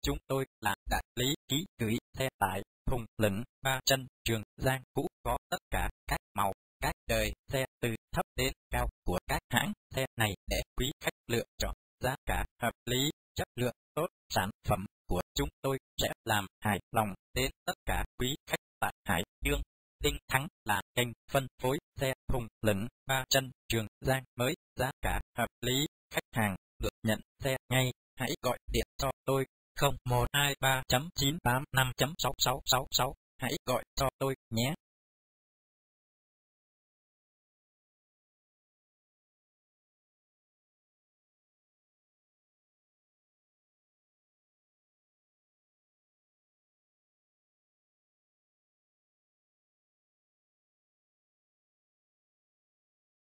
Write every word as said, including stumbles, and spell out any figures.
chúng tôi là đại lý ký gửi xe tải thùng lửng ba chân Trường Giang cũ, có tất cả các màu, các đời xe từ thấp đến cao của các hãng xe này để quý khách lựa chọn. Giá cả hợp lý, chất lượng tốt, sản phẩm của chúng tôi sẽ làm hài lòng đến tất cả quý khách tại Hải Dương. Tinh Thắng là kênh phân phối xe thùng lửng ba chân Trường Giang mới, giá cả hợp lý, khách hàng được nhận xe ngay. Hãy gọi điện cho tôi không một hai ba chín tám năm sáu sáu sáu sáu, hãy gọi cho tôi nhé.